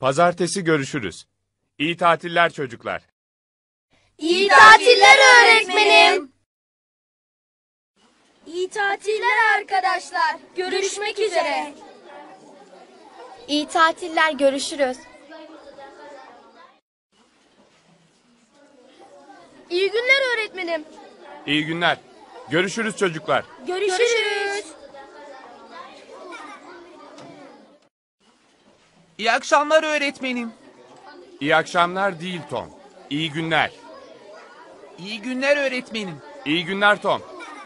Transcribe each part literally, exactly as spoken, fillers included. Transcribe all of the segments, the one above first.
Pazartesi görüşürüz. İyi tatiller çocuklar. İyi tatiller öğretmenim. İyi tatiller arkadaşlar. Görüşmek üzere. İyi tatiller, görüşürüz. İyi günler öğretmenim. İyi günler. Görüşürüz çocuklar. Görüşürüz. Görüşürüz. İyi akşamlar öğretmenim. İyi akşamlar değil Tom. İyi günler. İyi günler öğretmenim. İyi günler Tom.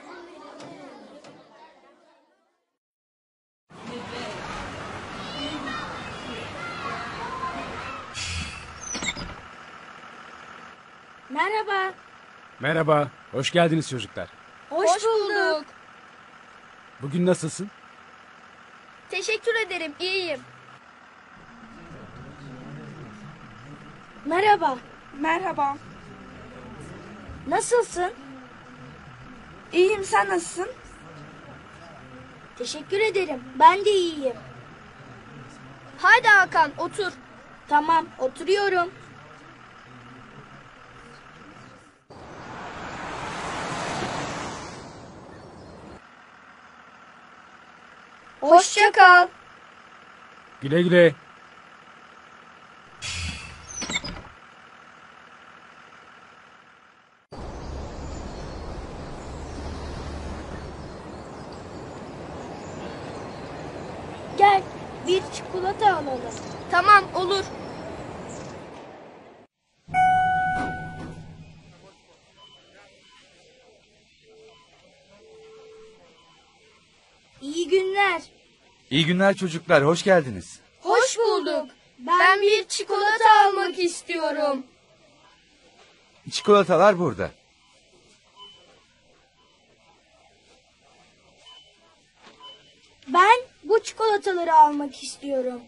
Merhaba. Merhaba, hoş geldiniz çocuklar. Hoş, Hoş bulduk. Bugün nasılsın? Teşekkür ederim, iyiyim. Merhaba. Merhaba. Nasılsın? İyiyim, sen nasılsın? Teşekkür ederim, ben de iyiyim. Haydi Hakan, otur. Tamam, oturuyorum. Hoşça kal. Güle güle. Gel, bir çikolata alalım. Tamam, olur. İyi günler. İyi günler çocuklar, hoş geldiniz. Hoş bulduk. Ben bir çikolata almak istiyorum. Çikolatalar burada. Ben bu çikolataları almak istiyorum.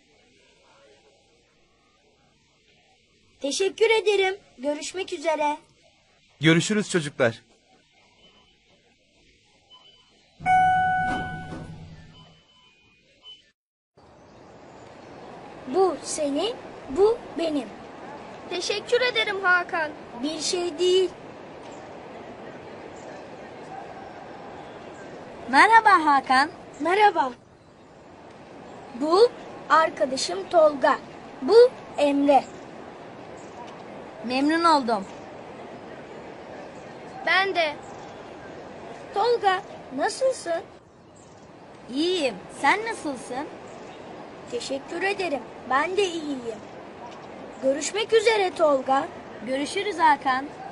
Teşekkür ederim. Görüşmek üzere. Görüşürüz çocuklar. Bu senin, bu benim. Teşekkür ederim Hakan. Bir şey değil. Merhaba Hakan. Merhaba. Bu arkadaşım Tolga. Bu Emre. Memnun oldum. Ben de. Tolga, nasılsın? İyiyim. Sen nasılsın? Teşekkür ederim. Ben de iyiyim. Görüşmek üzere Tolga. Görüşürüz Hakan.